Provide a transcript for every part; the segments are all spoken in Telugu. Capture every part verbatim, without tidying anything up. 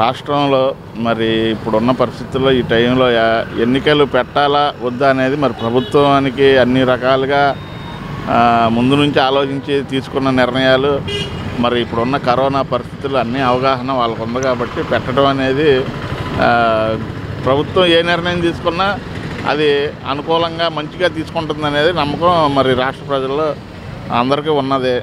రాష్ట్రంలో మరి ఇప్పుడున్న పరిస్థితుల్లో ఈ టైంలో ఎన్నికలు పెట్టాలా వద్దా అనేది మరి ప్రభుత్వానికి అన్ని రకాలుగా ముందు నుంచి ఆలోచించి తీసుకున్న నిర్ణయాలు. మరి ఇప్పుడున్న కరోనా పరిస్థితులు అన్ని అవగాహన వాళ్ళకు ఉంది కాబట్టి పెట్టడం అనేది ప్రభుత్వం ఏ నిర్ణయం తీసుకున్నా అది అనుకూలంగా మంచిగా తీసుకుంటుంది అనేది నమ్మకం మరి రాష్ట్ర ప్రజల్లో అందరికీ ఉన్నదే.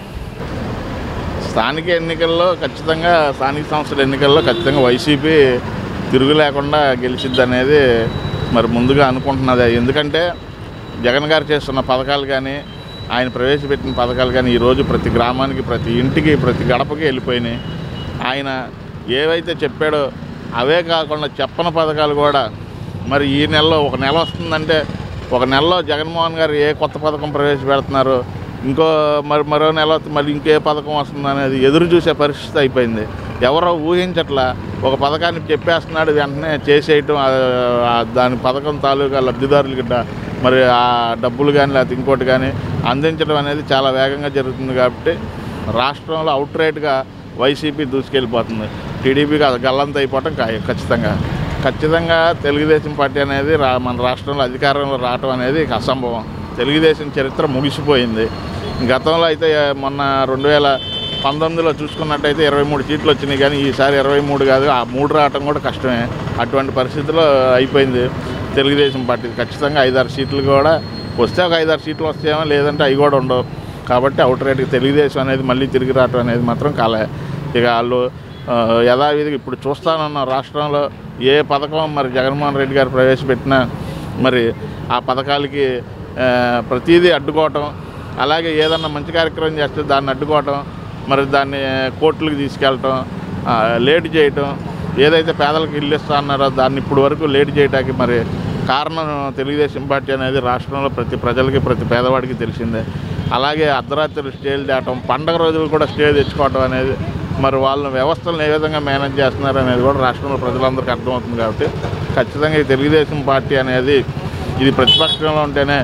స్థానిక ఎన్నికల్లో ఖచ్చితంగా స్థానిక సంస్థల ఎన్నికల్లో ఖచ్చితంగా వైసీపీ తిరుగు లేకుండా గెలిచిద్ది అనేది మరి ముందుగా అనుకుంటున్నది. ఎందుకంటే జగన్ గారు చేస్తున్న పథకాలు కానీ ఆయన ప్రవేశపెట్టిన పథకాలు కానీ ఈరోజు ప్రతి గ్రామానికి ప్రతి ఇంటికి ప్రతి గడపకి వెళ్ళిపోయినాయి. ఆయన ఏవైతే చెప్పాడో అవే కాకుండా చెప్పని పథకాలు కూడా మరి ఈ నెలలో ఒక నెల వస్తుందంటే ఒక నెలలో జగన్మోహన్ గారు ఏ కొత్త పథకం ప్రవేశపెడుతున్నారు, ఇంకో మరి మరో నెల మళ్ళీ ఇంకే పథకం వస్తుంది అనేది ఎదురు చూసే పరిస్థితి అయిపోయింది. ఎవరో ఊహించట్లా ఒక పథకాన్ని చెప్పేస్తున్నాడు వెంటనే చేసేయటం, దాని పథకం తాలూకా లబ్ధిదారులకి మరి ఆ డబ్బులు కానీ లేకపోతే ఇంకోటి కానీ అందించడం అనేది చాలా వేగంగా జరుగుతుంది. కాబట్టి రాష్ట్రంలో అవుట్ రైట్గా వైసీపీ దూసుకెళ్ళిపోతుంది. టీడీపీకి గల్లంత అయిపోవటం ఖచ్చితంగా ఖచ్చితంగా తెలుగుదేశం పార్టీ అనేది రా మన రాష్ట్రంలో అధికారంలో రావటం అనేది అసంభవం. తెలుగుదేశం చరిత్ర ముగిసిపోయింది. గతంలో అయితే మొన్న రెండు వేల పంతొమ్మిదిలో చూసుకున్నట్టయితే ఇరవై మూడు సీట్లు వచ్చినాయి, కానీ ఈసారి ఇరవై మూడు కాదు, ఆ మూడు రావటం కూడా కష్టమే. అటువంటి పరిస్థితిలో అయిపోయింది తెలుగుదేశం పార్టీ. ఖచ్చితంగా ఐదారు సీట్లు కూడా వస్తే ఒక ఐదారు సీట్లు వస్తాయేమో, లేదంటే అవి కూడా ఉండవు. కాబట్టి అవుట్ రైట్గా తెలుగుదేశం అనేది మళ్ళీ తిరిగి రావటం అనేది మాత్రం కాలే. ఇక వాళ్ళు యథావిధిగా ఇప్పుడు చూస్తానన్న రాష్ట్రంలో ఏ పథకం మరి జగన్మోహన్ రెడ్డి గారు ప్రవేశపెట్టినా మరి ఆ పథకాలకి ప్రతిదీ అడ్డుకోవటం, అలాగే ఏదన్నా మంచి కార్యక్రమం చేస్తే దాన్ని అడ్డుకోవటం, మరి దాన్ని కోర్టులకు తీసుకెళ్ళటం, లేట్ చేయటం, ఏదైతే పేదలకు ఇల్లు ఇస్తా అన్నారో దాన్ని ఇప్పుడు వరకు లేట్ చేయడానికి మరి కారణం తెలుగుదేశం పార్టీ అనేది రాష్ట్రంలో ప్రతి ప్రజలకి ప్రతి పేదవాడికి తెలిసిందే. అలాగే అర్ధరాత్రి స్టేలు తేవటం, పండగ రోజులు కూడా స్టే తెచ్చుకోవటం అనేది మరి వాళ్ళ వ్యవస్థలను ఏ విధంగా మేనేజ్ చేస్తున్నారు అనేది కూడా రాష్ట్రంలో ప్రజలందరికీ అర్థమవుతుంది. కాబట్టి ఖచ్చితంగా ఈ తెలుగుదేశం పార్టీ అనేది ఇది ప్రతిపక్షంలో ఉంటేనే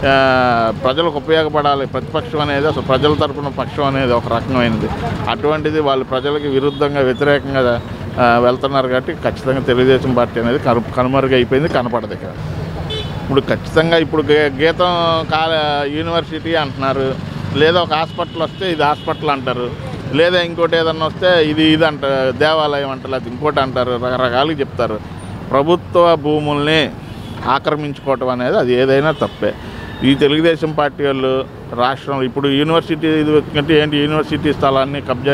ప్రజలకు ఉపయోగపడాలి. ప్రతిపక్షం అనేది అసలు ప్రజల తరపున పక్షం అనేది ఒక రకమైనది. అటువంటిది వాళ్ళు ప్రజలకి విరుద్ధంగా వ్యతిరేకంగా వెళ్తున్నారు. కాబట్టి ఖచ్చితంగా తెలుగుదేశం పార్టీ అనేది కను కనుమరుగైపోయింది, కనపడదు. ఇక్కడ ఇప్పుడు ఖచ్చితంగా ఇప్పుడు గీతం కాల యూనివర్సిటీ అంటున్నారు, లేదా ఒక హాస్పిటల్ వస్తే ఇది హాస్పిటల్ అంటారు, లేదా ఇంకోటి ఏదన్నా వస్తే ఇది ఇది అంట దేవాలయం అంటారు, లేదా ఇంకోటి అంటారు, రకరకాలుగా చెప్తారు. ప్రభుత్వ భూముల్ని ఆక్రమించుకోవటం అనేది అది ఏదైనా తప్పే. ఈ తెలుగుదేశం పార్టీ వాళ్ళు రాష్ట్రంలో ఇప్పుడు యూనివర్సిటీ ఇది వచ్చినట్టు ఏంటి, యూనివర్సిటీ స్థలాన్ని కబ్జా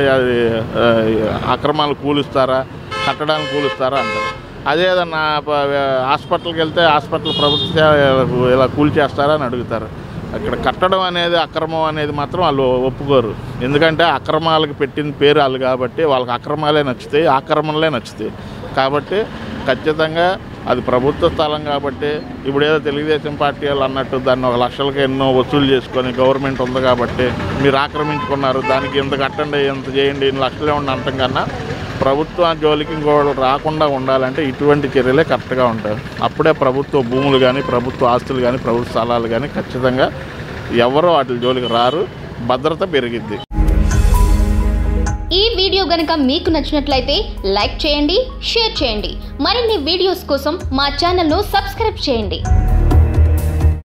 అక్రమాలు కూలుస్తారా, కట్టడానికి కూలుస్తారా అంటారు. అదేదన్నా హాస్పిటల్కి వెళ్తే హాస్పిటల్ ప్రభుత్వ ఇలా కూల్చేస్తారా అని అడుగుతారు. అక్కడ కట్టడం అనేది అక్రమం అనేది మాత్రం వాళ్ళు ఒప్పుకోరు. ఎందుకంటే అక్రమాలకు పెట్టిన పేరు వాళ్ళు కాబట్టి వాళ్ళకి అక్రమాలే నచ్చుతాయి, ఆక్రమణలే నచ్చుతాయి. కాబట్టి ఖచ్చితంగా అది ప్రభుత్వ స్థలం కాబట్టి ఇప్పుడు ఏదో తెలుగుదేశం పార్టీ వాళ్ళు అన్నట్టు దాన్ని ఒక లక్షలకి ఎన్నో వసూలు చేసుకొని గవర్నమెంట్ ఉంది కాబట్టి మీరు ఆక్రమించుకున్నారు, దానికి ఇంత కట్టండి, ఇంత చేయండి, ఇన్ని లక్షలే ఉండి అంటాం కన్నా ప్రభుత్వ జోలికి ఇంకోటి రాకుండా ఉండాలంటే ఇటువంటి చర్యలే కరెక్ట్గా ఉంటాయి. అప్పుడే ప్రభుత్వ భూములు కానీ ప్రభుత్వ ఆస్తులు కానీ ప్రభుత్వ స్థలాలు కానీ ఖచ్చితంగా ఎవరో వాటి జోలికి రారు, భద్రత పెరిగిద్ది. ఈ వీడియో గనుక మీకు నచ్చినట్లయితే లైక్ చేయండి, షేర్ చేయండి. మరిన్ని వీడియోస్ కోసం మా ఛానల్ను సబ్స్క్రైబ్ చేయండి.